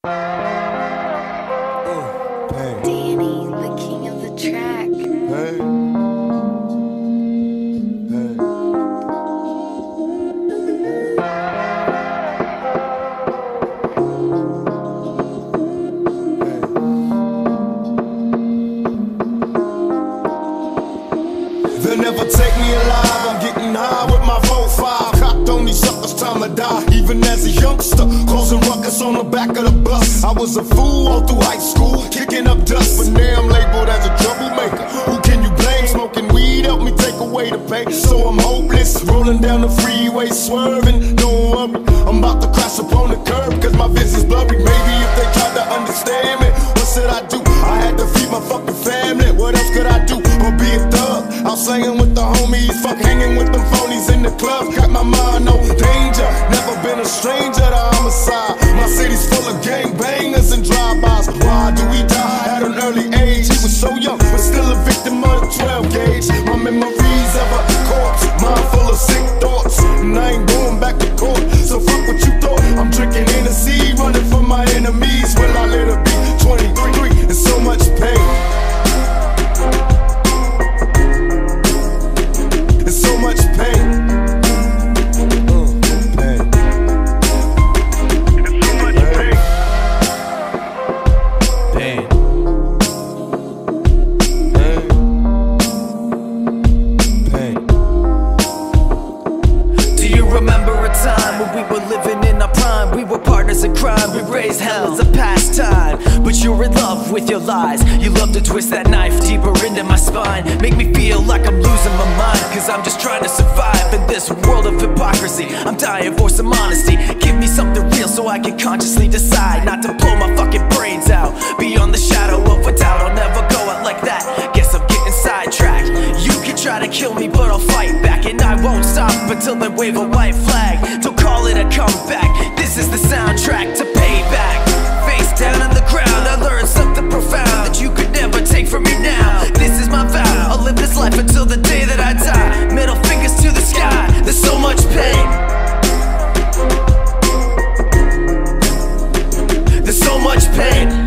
Danny, the king of the track. They'll never take me alive, I'm getting high with my 4-5. Cocked on these suckers, time to die. Even as a youngster, causing ruckus on the back of the bus. I was a fool all through high school, kicking up dust. But now I'm labeled as a troublemaker. Who can you blame? Smoking weed helped me take away the pain. So I'm hopeless, rolling down the freeway, swervin. Don't worry, I'm about to crash upon the curb, cause my vision's blurry. Maybe if they tried to understand me, what should I do? I had to feed my fucking family, what else could I do but be a thug? Out slangin with the homies, fuck hanging with them phonies in the club. Got my mind no danger, never been a stranger to homicide. My city's full of gangbangers and drive-bys. Why do we die at an early age? He was so young, but still a victim of the 12 gauge. My memories of a corpse, mind full of sick thoughts, and I ain't going back to court. So fuck what you thought. I'm drinking Hennessy, running from my enemies. Will I let her be 23 and so much pain? So much pain. Pain. So much pain. Pain. Pain. Do you remember a time when we were living in our prime? We were partners in crime, we raised hell as a pastime. But you're in love with your lies. You love to twist that knife deeper into my spine. Make me feel like I'm losing my mind, cause I'm just trying to survive in this world of hypocrisy. I'm dying for some honesty. Give me something real so I can consciously decide not to blow my fucking brains out. Beyond the shadow of a doubt, I'll never go out like that. Guess I'm getting sidetracked. You can try to kill me, but I'll fight back. And I won't stop until they wave a white flag. Don't call it a comeback, this is the soundtrack to payback. Face down on the ground, I learned something profound that you could never take from me now. This is my vow, I'll live this life until the day that I die. Middle fingers to the sky, there's so much pain. There's so much pain.